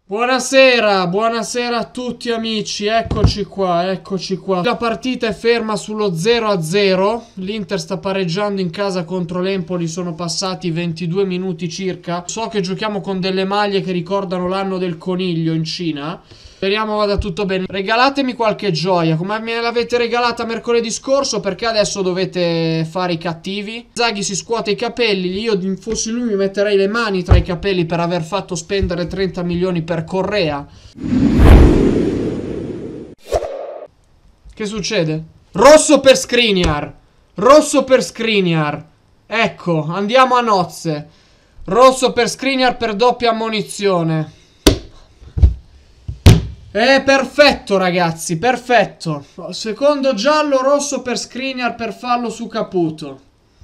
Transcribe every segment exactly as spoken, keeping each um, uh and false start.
Buonasera, buonasera a tutti amici, eccoci qua, eccoci qua. La partita è ferma sullo zero a zero, l'Inter sta pareggiando in casa contro l'Empoli, sono passati ventidue minuti circa. So che giochiamo con delle maglie che ricordano l'anno del coniglio in Cina. Speriamo vada tutto bene. Regalatemi qualche gioia, come me l'avete regalata mercoledì scorso, perché adesso dovete fare i cattivi. Zaghi si scuote i capelli, io fossi lui mi metterei le mani tra i capelli per aver fatto spendere trenta milioni per Correa. Che succede? Rosso per Skriniar. Rosso per Skriniar. Ecco, andiamo a nozze. Rosso per Skriniar per doppia ammonizione. È perfetto ragazzi, perfetto. Secondo giallo, rosso per Skriniar per fallo su Caputo.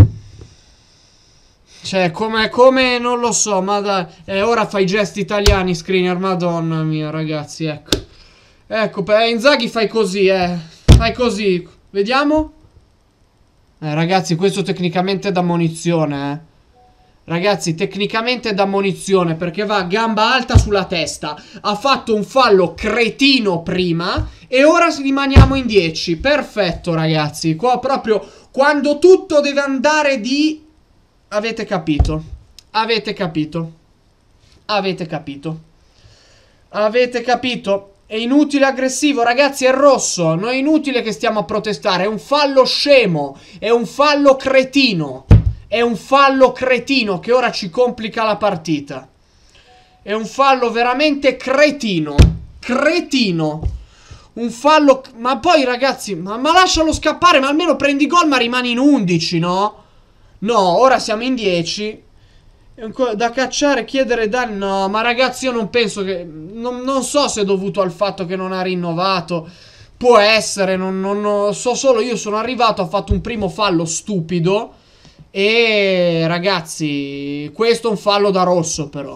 Cioè, come, come non lo so, ma dai. Eh, ora fai gesti italiani Skriniar, madonna mia ragazzi, ecco. Ecco, per Inzaghi fai così, eh. Fai così, vediamo. Eh ragazzi, questo tecnicamente è da ammonizione, eh. Ragazzi, tecnicamente è da ammonizione perché va a gamba alta sulla testa. Ha fatto un fallo cretino prima e ora rimaniamo in dieci. Perfetto ragazzi. Qua proprio quando tutto deve andare di... Avete capito. Avete capito. Avete capito. Avete capito. È inutile aggressivo ragazzi, è rosso. Non è inutile che stiamo a protestare. È un fallo scemo. È un fallo cretino. È un fallo cretino che ora ci complica la partita. È un fallo veramente cretino. Cretino. Un fallo... Ma poi ragazzi, ma, ma lascialo scappare, ma almeno prendi gol ma rimani in undici, no? No, ora siamo in dieci. Da cacciare, chiedere danni. No, ma ragazzi io non penso che... Non, non so se è dovuto al fatto che non ha rinnovato. Può essere, non, non, non so solo io sono arrivato, ho fatto un primo fallo stupido. E ragazzi, questo è un fallo da rosso però.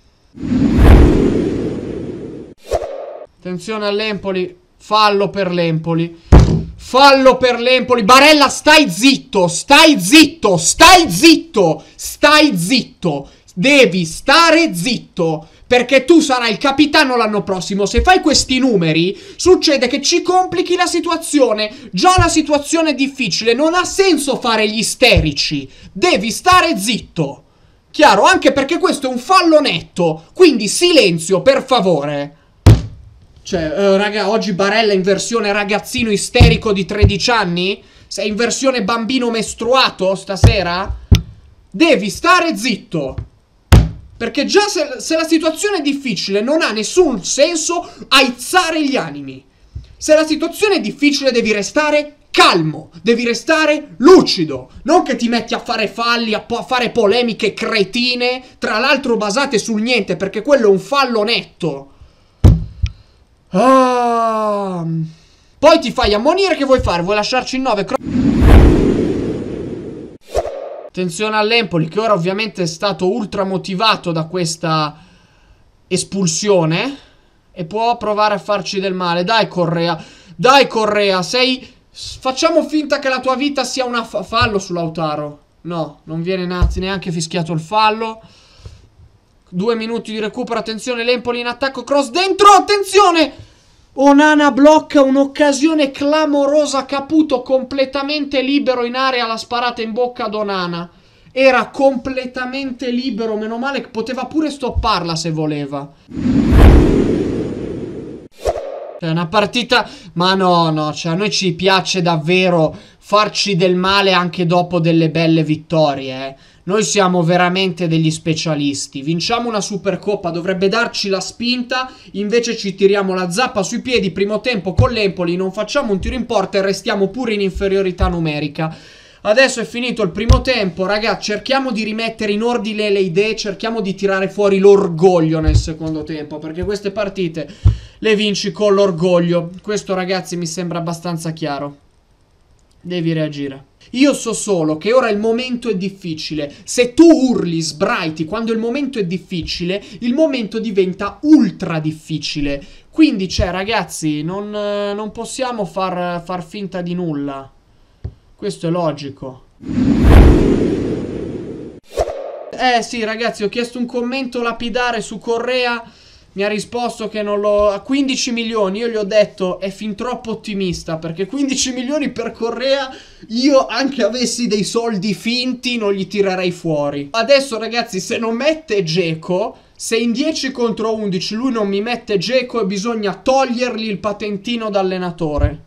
Attenzione all'Empoli. Fallo per l'Empoli. Fallo per l'Empoli. Barella, stai zitto. Stai zitto. Stai zitto. Stai zitto. Devi stare zitto. Perché tu sarai il capitano l'anno prossimo. Se fai questi numeri, succede che ci complichi la situazione. Già la situazione è difficile. Non ha senso fare gli isterici. Devi stare zitto. Chiaro? Anche perché questo è un fallo netto. Quindi silenzio, per favore. Cioè, uh, raga, oggi Barella in versione ragazzino isterico di tredici anni? Sei in versione bambino mestruato stasera? Devi stare zitto. Perché già se, se la situazione è difficile non ha nessun senso aizzare gli animi. Se la situazione è difficile devi restare calmo, devi restare lucido. Non che ti metti a fare falli, a, a fare polemiche cretine, tra l'altro basate sul niente, perché quello è un fallo netto. Ah. Poi ti fai ammonire, che vuoi fare? Vuoi lasciarci in nove? Attenzione all'Empoli che ora ovviamente è stato ultra motivato da questa espulsione e può provare a farci del male. Dai Correa, dai Correa, sei... Facciamo finta che la tua vita sia un fa fallo su Lautaro. No, non viene neanche fischiato il fallo. Due minuti di recupero, attenzione l'Empoli in attacco, cross dentro, attenzione! Onana blocca un'occasione clamorosa, Caputo completamente libero in area, la sparata in bocca ad Onana. Era completamente libero, meno male che poteva pure stopparla se voleva. È una partita... Ma no, no, cioè a noi ci piace davvero farci del male anche dopo delle belle vittorie, eh. Noi siamo veramente degli specialisti. Vinciamo una Supercoppa, dovrebbe darci la spinta. Invece ci tiriamo la zappa sui piedi. Primo tempo con l'Empoli, non facciamo un tiro in porta e restiamo pure in inferiorità numerica. Adesso è finito il primo tempo, ragazzi. Cerchiamo di rimettere in ordine le idee. Cerchiamo di tirare fuori l'orgoglio nel secondo tempo, perché queste partite le vinci con l'orgoglio. Questo ragazzi mi sembra abbastanza chiaro. Devi reagire. Io so solo che ora il momento è difficile. Se tu urli, sbraiti quando il momento è difficile, il momento diventa ultra difficile. Quindi, cioè, ragazzi, non, non possiamo far, far finta di nulla. Questo è logico. Eh sì, ragazzi, ho chiesto un commento lapidare su Correa. Mi ha risposto che non lo... a quindici milioni. Io gli ho detto è fin troppo ottimista, perché quindici milioni per Correa, io anche avessi dei soldi finti non gli tirerei fuori. Adesso ragazzi, se non mette Dzeko, se in dieci contro undici lui non mi mette Dzeko, e bisogna togliergli il patentino da allenatore.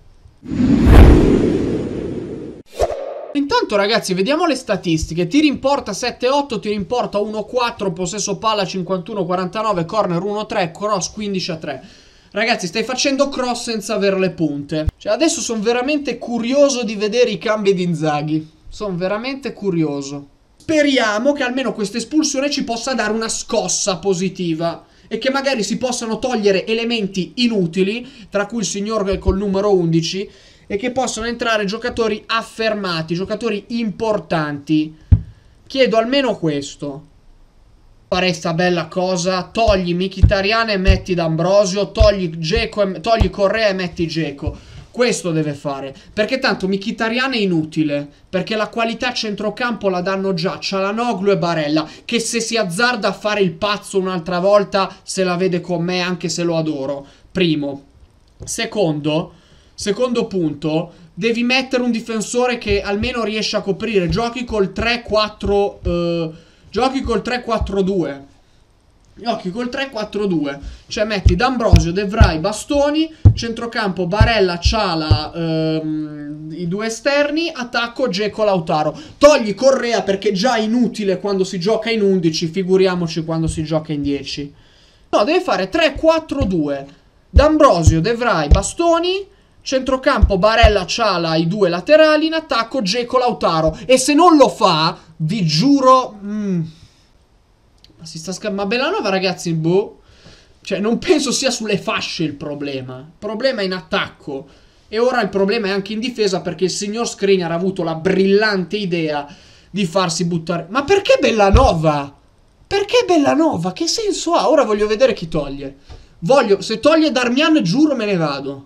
Intanto ragazzi, vediamo le statistiche. Tiri in porta sette otto, tiri in porta uno quattro, possesso palla cinquantuno quarantanove, corner uno tre, cross quindici a tre. Ragazzi, stai facendo cross senza avere le punte. Cioè adesso sono veramente curioso di vedere i cambi di Inzaghi. Sono veramente curioso. Speriamo che almeno questa espulsione ci possa dare una scossa positiva e che magari si possano togliere elementi inutili, tra cui il signor col numero undici, e che possano entrare giocatori affermati, giocatori importanti. Chiedo almeno questo. Farei sta bella cosa. Togli Mkhitaryan e metti D'Ambrosio. Togli Dzeko e togli Correa e metti Dzeko. Questo deve fare. Perché tanto Mkhitaryan è inutile. Perché la qualità centrocampo la danno già Çalhanoğlu e Barella, che se si azzarda a fare il pazzo un'altra volta se la vede con me, anche se lo adoro. Primo. Secondo... Secondo punto, devi mettere un difensore che almeno riesce a coprire. Giochi col tre quattro eh, Giochi col tre quattro due. Giochi col tre quattro due. Cioè metti D'Ambrosio, De Vrij, Bastoni, centrocampo Barella, Ciala, ehm, i due esterni, attacco Dzeko, Lautaro. Togli Correa perché già è inutile quando si gioca in undici, figuriamoci quando si gioca in dieci. No, deve fare tre quattro due. D'Ambrosio, De Vrij, Bastoni, centrocampo Barella, Ciala, i due laterali, in attacco Dzeko, Lautaro. E se non lo fa, vi giuro... Mm, ma si sta scappando. Ma Bellanova ragazzi, boh. Cioè non penso sia sulle fasce il problema. Il problema è in attacco. E ora il problema è anche in difesa, perché il signor Skriniar ha avuto la brillante idea di farsi buttare. Ma perché Bellanova? Perché Bellanova? Che senso ha? Ora voglio vedere chi toglie. Voglio... Se toglie Darmian, giuro me ne vado.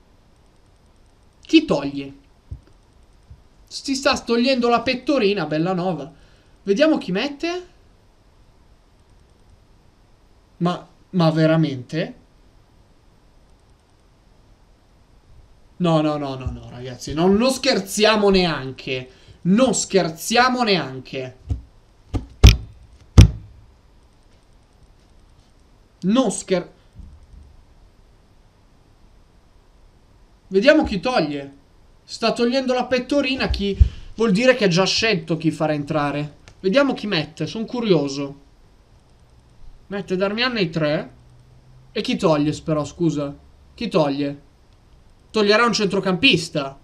Chi toglie? Si sta togliendo la pettorina, Bellanova. Vediamo chi mette. Ma, ma veramente? No, no, no, no, no, ragazzi. Non, non scherziamo neanche. Non scherziamo neanche. Non scherziamo. Vediamo chi toglie. Sta togliendo la pettorina. Chi... Vuol dire che ha già scelto chi farà entrare. Vediamo chi mette. Sono curioso. Mette Darmian nei tre. E chi toglie però, scusa? Chi toglie? Toglierà un centrocampista.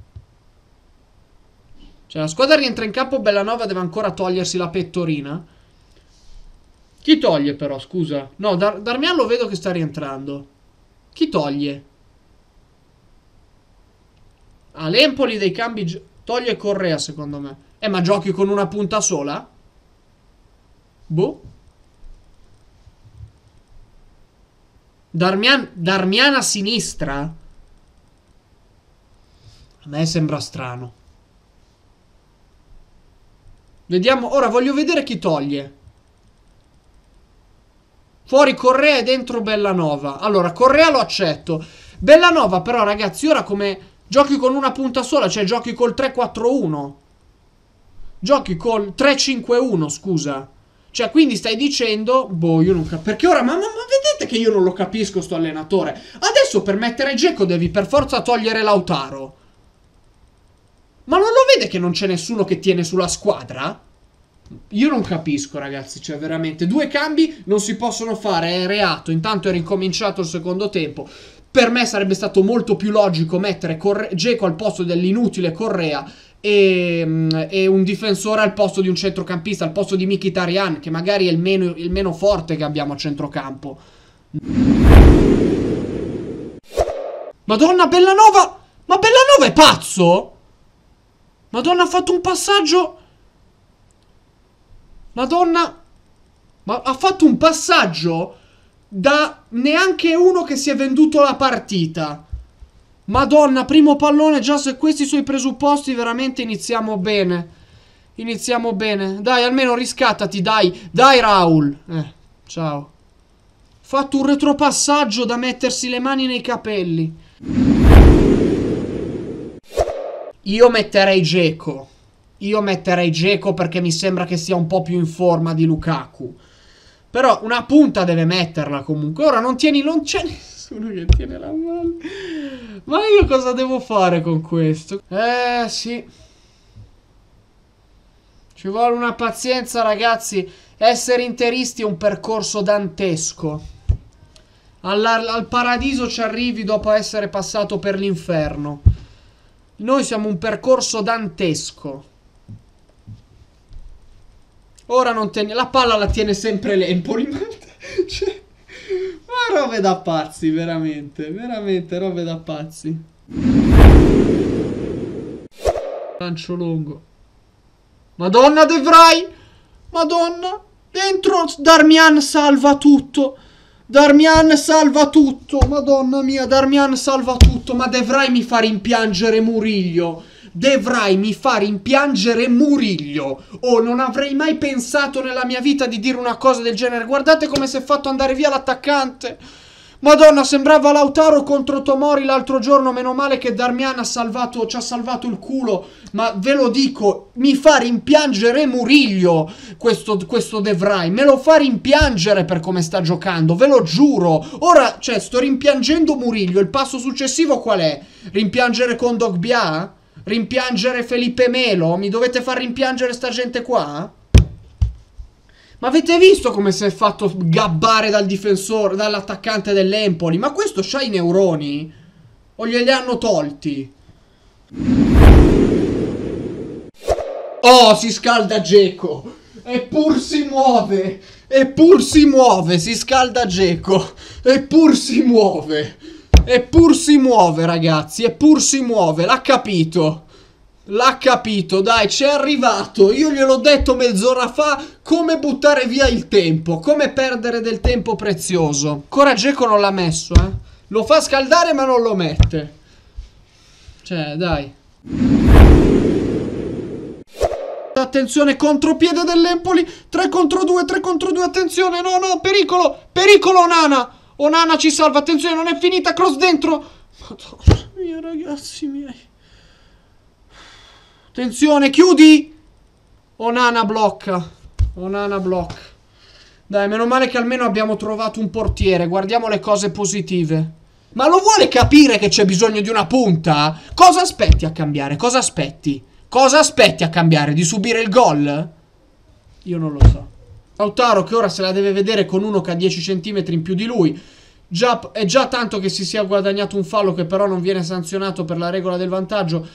Cioè la squadra rientra in campo. Bellanova deve ancora togliersi la pettorina. Chi toglie però, scusa? No, Dar Darmian lo vedo che sta rientrando. Chi toglie? Ah, l'Empoli dei cambi toglie Correa secondo me. Eh, ma giochi con una punta sola? Boh. Darmian, Darmian a sinistra? A me sembra strano. Vediamo. Ora voglio vedere chi toglie. Fuori Correa e dentro Bellanova. Allora, Correa lo accetto. Bellanova però ragazzi, ora come... Giochi con una punta sola, cioè giochi col tre quattro uno. Giochi col tre cinque uno, scusa. Cioè, quindi stai dicendo... Boh, io non capisco. Perché ora... Ma, ma, ma vedete che io non lo capisco sto allenatore. Adesso per mettere Dzeko devi per forza togliere Lautaro. Ma non lo vede che non c'è nessuno che tiene sulla squadra? Io non capisco, ragazzi. Cioè, veramente. Due cambi non si possono fare. È reato. Intanto è ricominciato il secondo tempo. Per me sarebbe stato molto più logico mettere Dzeko al posto dell'inutile Correa e, e un difensore al posto di un centrocampista, al posto di Mkhitaryan, che magari è il meno, il meno forte che abbiamo a centrocampo. Madonna, Bellanova! Ma Bellanova è pazzo? Madonna, ha fatto un passaggio... Madonna... Ma ha fatto un passaggio... Da neanche uno che si è venduto la partita. Madonna, primo pallone. Già se questi sono i presupposti, veramente iniziamo bene. Iniziamo bene. Dai, almeno riscattati, dai. Dai, Raul. Eh, ciao. Fatto un retropassaggio da mettersi le mani nei capelli. Io metterei Dzeko. Io metterei Dzeko perché mi sembra che sia un po' più in forma di Lukaku. Però una punta deve metterla comunque. Ora non tieni, non c'è nessuno che tiene la mano. Ma io cosa devo fare con questo? Eh sì. Ci vuole una pazienza, ragazzi. Essere interisti è un percorso dantesco. Alla, al paradiso ci arrivi dopo essere passato per l'inferno. Noi siamo un percorso dantesco. Ora non tiene... La palla la tiene sempre l'Empoli. Cioè, ma robe da pazzi, veramente. Veramente robe da pazzi. Lancio lungo. Madonna De Vrij. Madonna. Dentro Darmian salva tutto. Darmian salva tutto. Madonna mia, Darmian salva tutto. Ma De Vrij mi fa rimpiangere Murillo. De Vrij mi fa rimpiangere Murillo. Oh, non avrei mai pensato nella mia vita di dire una cosa del genere. Guardate come si è fatto andare via l'attaccante. Madonna, sembrava Lautaro contro Tomori l'altro giorno. Meno male che Darmian ha salvato, ci ha salvato il culo. Ma ve lo dico, mi fa rimpiangere Murillo questo, questo De Vrij. Me lo fa rimpiangere per come sta giocando, ve lo giuro. Ora, cioè, sto rimpiangendo Murillo. Il passo successivo qual è? Rimpiangere Kondogbia? Rimpiangere Felipe Melo? Mi dovete far rimpiangere sta gente qua? Ma avete visto come si è fatto gabbare dal difensore, dall'attaccante dell'Empoli? Ma questo c'ha i neuroni? O glieli hanno tolti? Oh, si scalda Dzeko. Eppur si muove. Eppur si muove. Si scalda Dzeko. Eppur si muove. Eppur si muove, ragazzi. Eppur si muove. L'ha capito. L'ha capito, dai, c'è arrivato. Io gliel'ho detto mezz'ora fa come buttare via il tempo, come perdere del tempo prezioso. Ancora Dzeko non l'ha messo, eh. Lo fa scaldare ma non lo mette. Cioè, dai. Attenzione, contropiede dell'Empoli. tre contro due, tre contro due, attenzione. No, no, pericolo. Pericolo, Onana. Onana ci salva, attenzione, non è finita, cross dentro. Madonna mia, ragazzi miei. Attenzione, chiudi! Onana blocca. Onana blocca. Dai, meno male che almeno abbiamo trovato un portiere. Guardiamo le cose positive. Ma lo vuole capire che c'è bisogno di una punta? Cosa aspetti a cambiare? Cosa aspetti? Cosa aspetti a cambiare? Di subire il gol? Io non lo so. Lautaro che ora se la deve vedere con uno che ha dieci centimetri in più di lui. Già, è già tanto che si sia guadagnato un fallo che però non viene sanzionato per la regola del vantaggio.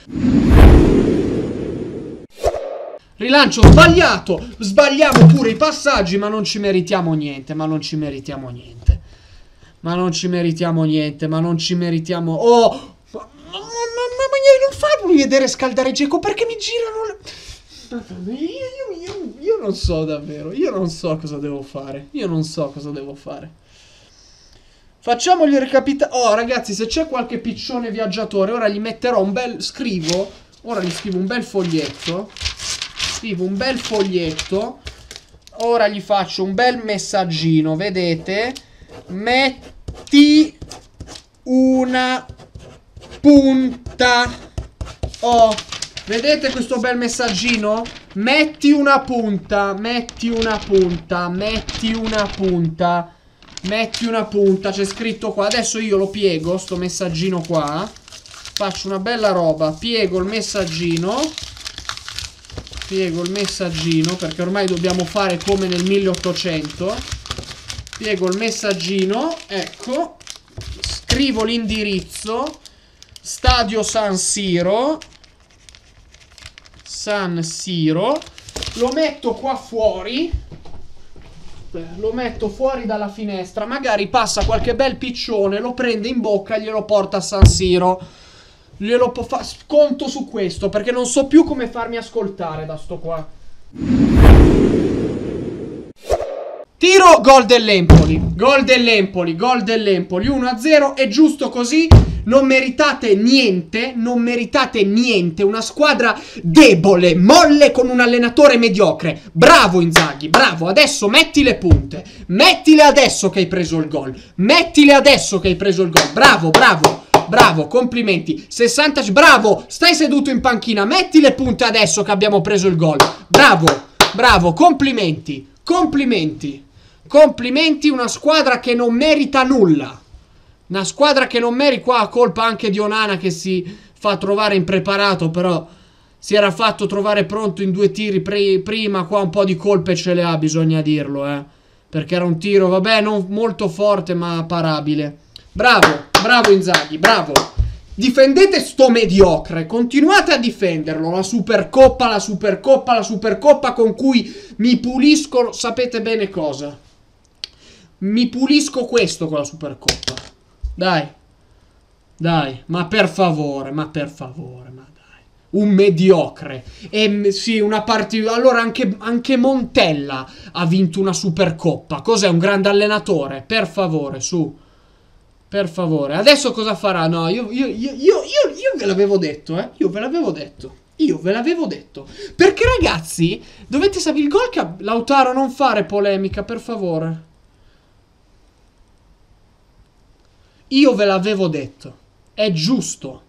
Rilancio sbagliato. Sbagliamo pure i passaggi, ma non ci meritiamo niente. Ma non ci meritiamo niente. Ma non ci meritiamo niente. Ma non ci meritiamo. Oh! Ma, ma, ma, ma non farmi vedere scaldare Dzeko perché mi girano le... Io, io, io, io non so davvero. Io non so cosa devo fare. Io non so cosa devo fare. Facciamogli recapitare. Oh, ragazzi, se c'è qualche piccione viaggiatore, ora gli metterò un bel... Scrivo. Ora gli scrivo un bel foglietto. Scrivo un bel foglietto. Ora gli faccio un bel messaggino. Vedete? Metti una punta. Oh, vedete questo bel messaggino? Metti una punta. Metti una punta. Metti una punta. Metti una punta. C'è scritto qua. Adesso io lo piego, sto messaggino qua. Faccio una bella roba. Piego il messaggino. Piego il messaggino perché ormai dobbiamo fare come nel milleottocento. Piego il messaggino, ecco. Scrivo l'indirizzo. Stadio San Siro. San Siro. Lo metto qua fuori. Lo metto fuori dalla finestra. Magari passa qualche bel piccione, lo prende in bocca e glielo porta a San Siro. Glielo può fare. Conto su questo perché non so più come farmi ascoltare da sto qua. Tiro, gol dell'Empoli. Gol dell'Empoli, gol dell'Empoli. uno a zero, è giusto così. Non meritate niente, non meritate niente. Una squadra debole, molle, con un allenatore mediocre. Bravo Inzaghi, bravo. Adesso metti le punte. Mettile adesso che hai preso il gol. Mettile adesso che hai preso il gol. Bravo, bravo. Bravo, complimenti. sessanta, bravo, stai seduto in panchina. Metti le punte adesso che abbiamo preso il gol. Bravo, bravo, complimenti. Complimenti. Complimenti, una squadra che non merita nulla. Una squadra che non merita, qua colpa anche di Onana che si fa trovare impreparato, però si era fatto trovare pronto in due tiri prima, qua un po' di colpe ce le ha, bisogna dirlo, eh. Perché era un tiro, vabbè, non molto forte, ma parabile. Bravo, bravo Inzaghi, bravo. Difendete sto mediocre, continuate a difenderlo. La Supercoppa, la Supercoppa, la Supercoppa con cui mi pulisco, sapete bene cosa. Mi pulisco questo con la Supercoppa. Dai, dai, ma per favore, ma per favore, ma dai. Un mediocre. E sì, una partita. Allora anche, anche Montella ha vinto una Supercoppa. Cos'è? Un grande allenatore? Per favore, su. Per favore. Adesso cosa farà? No, io, io, io, io, io, io ve l'avevo detto, eh. Io ve l'avevo detto. Io ve l'avevo detto. Perché ragazzi, dovete sapere il gol che ha... Lautaro, non fare polemica, per favore. Io ve l'avevo detto. È giusto.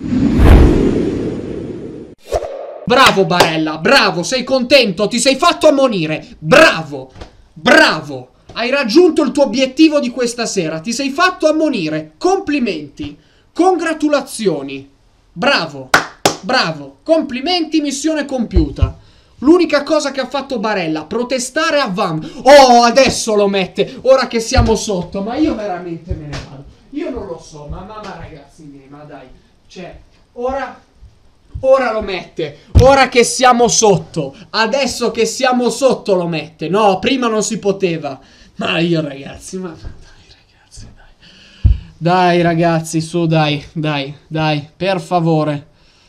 Bravo Barella, bravo, sei contento, ti sei fatto ammonire. Bravo, bravo. Hai raggiunto il tuo obiettivo di questa sera. Ti sei fatto ammonire. Complimenti. Congratulazioni. Bravo, bravo. Complimenti, missione compiuta. L'unica cosa che ha fatto Barella, protestare a Vam. Oh, adesso lo mette. Ora che siamo sotto. Ma io veramente me ne vado. Io non lo so, ma mamma ragazzi miei, ma dai. Cioè, ora... Ora lo mette. Ora che siamo sotto. Adesso che siamo sotto lo mette. No, prima non si poteva. Ma io ragazzi, ma dai ragazzi, dai. Dai ragazzi, su, dai, dai, dai, per favore.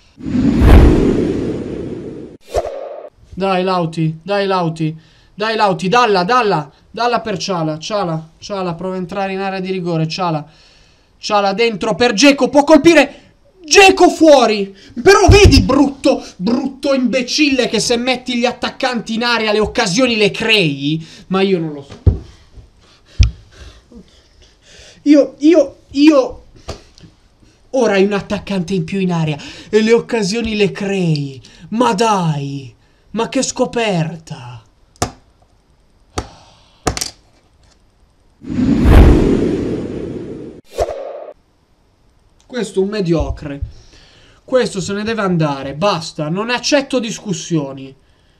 Dai Lauti, dai Lauti. Dai Lauti, dalla, dalla. Dalla per Ciala, Ciala, Ciala, prova a entrare in area di rigore, Ciala. Ciala dentro per Dzeko, può colpire... Dzeko fuori. Però vedi brutto, brutto imbecille che se metti gli attaccanti in area le occasioni le crei. Ma io non lo so. Io, io, io... Ora hai un attaccante in più in area e le occasioni le crei. Ma dai, ma che scoperta. Questo è un mediocre. Questo se ne deve andare. Basta. Non accetto discussioni.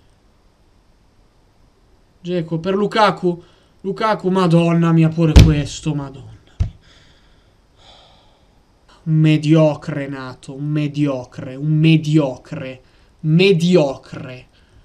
Dzeko per Lukaku. Lukaku, madonna mia, pure questo. Madonna mia. Un mediocre nato. Un mediocre. Un mediocre. Mediocre.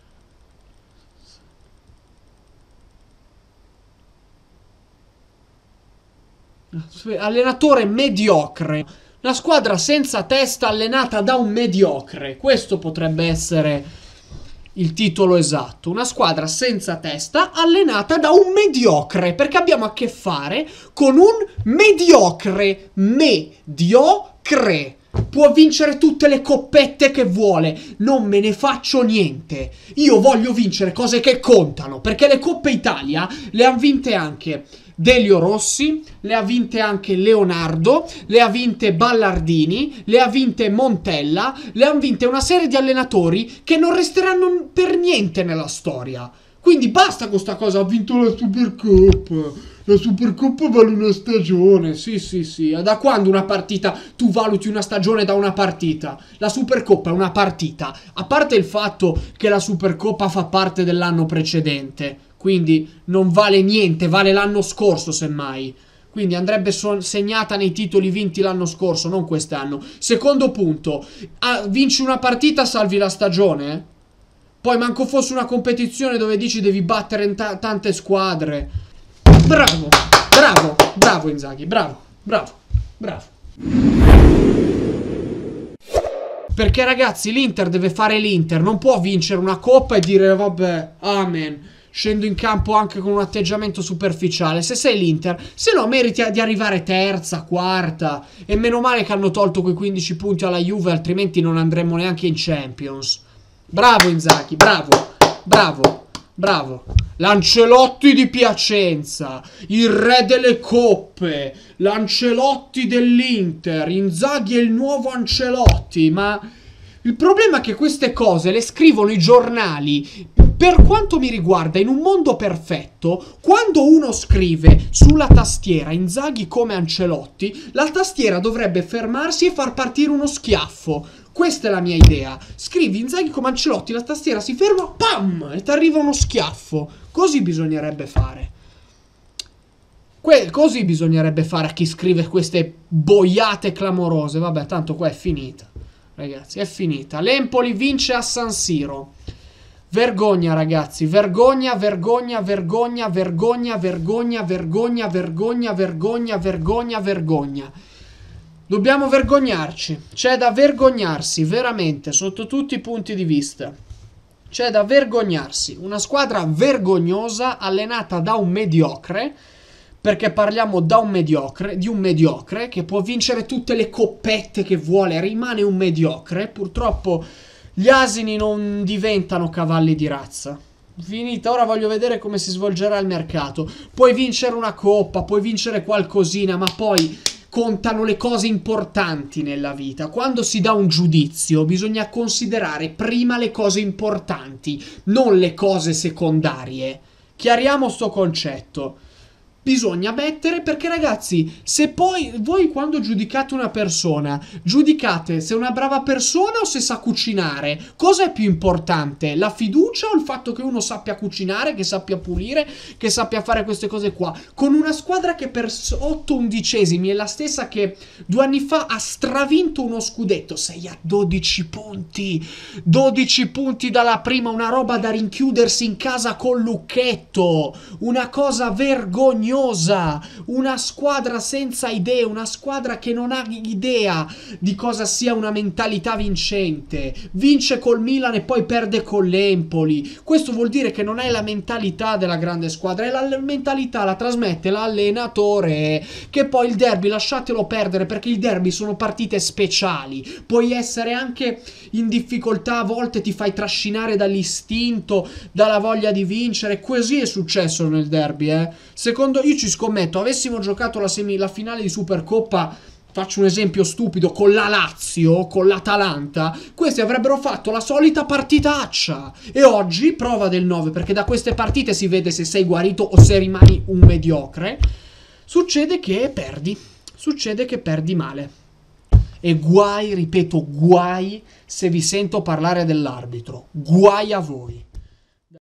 Allenatore mediocre. La squadra senza testa allenata da un mediocre. Questo potrebbe essere il titolo esatto. Una squadra senza testa allenata da un mediocre. Perché abbiamo a che fare con un mediocre. Mediocre. Può vincere tutte le coppette che vuole. Non me ne faccio niente. Io voglio vincere cose che contano. Perché le Coppe Italia le hanno vinte anche Delio Rossi, le ha vinte anche Leonardo, le ha vinte Ballardini, le ha vinte Montella, le hanno vinte una serie di allenatori che non resteranno per niente nella storia. Quindi basta con sta cosa, ha vinto la Supercoppa. La Supercoppa vale una stagione. Sì, sì, sì. Da quando una partita tu valuti una stagione da una partita? La Supercoppa è una partita. A parte il fatto che la Supercoppa fa parte dell'anno precedente, quindi non vale niente, vale l'anno scorso semmai. Quindi andrebbe so segnata nei titoli vinti l'anno scorso, non quest'anno. Secondo punto, ah, vinci una partita, salvi la stagione, eh? Poi manco fosse una competizione dove dici devi battere in ta tante squadre. Bravo, bravo, bravo Inzaghi, bravo, bravo, bravo. Perché ragazzi l'Inter deve fare l'Inter, non può vincere una coppa e dire vabbè, amen. scendo in campo anche con un atteggiamento superficiale. Se sei l'Inter, se no meriti di arrivare terza, quarta. E meno male che hanno tolto quei quindici punti alla Juve, altrimenti non andremmo neanche in Champions. Bravo Inzaghi, bravo, bravo, bravo. L'Ancelotti di Piacenza, il re delle coppe, l'Ancelotti dell'Inter. Inzaghi è il nuovo Ancelotti, ma il problema è che queste cose le scrivono i giornali. Per quanto mi riguarda, in un mondo perfetto, quando uno scrive sulla tastiera Inzaghi come Ancelotti, la tastiera dovrebbe fermarsi e far partire uno schiaffo. Questa è la mia idea. Scrivi Inzaghi come Ancelotti, la tastiera si ferma, pam, e ti arriva uno schiaffo. Così bisognerebbe fare. Que- così bisognerebbe fare a chi scrive queste boiate clamorose. Vabbè, tanto qua è finita. Ragazzi, è finita. L'Empoli vince a San Siro. Vergogna, ragazzi. Vergogna, vergogna, vergogna, vergogna, vergogna, vergogna, vergogna, vergogna, vergogna, vergogna. Dobbiamo vergognarci. C'è da vergognarsi, veramente, sotto tutti i punti di vista. C'è da vergognarsi. Una squadra vergognosa, allenata da un mediocre, perché parliamo da un mediocre, di un mediocre che può vincere tutte le coppette che vuole, rimane un mediocre. Purtroppo gli asini non diventano cavalli di razza. Finita, ora voglio vedere come si svolgerà il mercato. Puoi vincere una coppa, puoi vincere qualcosina, ma poi contano le cose importanti nella vita. Quando si dà un giudizio bisogna considerare prima le cose importanti, non le cose secondarie. Chiariamo sto concetto. Bisogna mettere, perché ragazzi, se poi voi quando giudicate una persona, giudicate se è una brava persona o se sa cucinare, cosa è più importante? La fiducia o il fatto che uno sappia cucinare, che sappia pulire, che sappia fare queste cose qua? Con una squadra che per otto undicesimi è la stessa che due anni fa ha stravinto uno scudetto, sei a dodici punti, dodici punti dalla prima, una roba da rinchiudersi in casa col lucchetto, una cosa vergognosa. Una squadra senza idee, una squadra che non ha idea di cosa sia una mentalità vincente. Vince col Milan e poi perde con l'Empoli. Questo vuol dire che non è la mentalità della grande squadra, è la mentalità, la trasmette l'allenatore. Che poi il derby lasciatelo perdere, perché i derby sono partite speciali. Puoi essere anche in difficoltà, a volte ti fai trascinare dall'istinto, dalla voglia di vincere. Così è successo nel derby, eh. Secondo io ci scommetto, avessimo giocato la, semi, la finale di Supercoppa, faccio un esempio stupido, con la Lazio, con l'Atalanta, questi avrebbero fatto la solita partitaccia. E oggi, prova del nove, perché da queste partite si vede se sei guarito o se rimani un mediocre, succede che perdi, succede che perdi male. E guai, ripeto, guai se vi sento parlare dell'arbitro, guai a voi.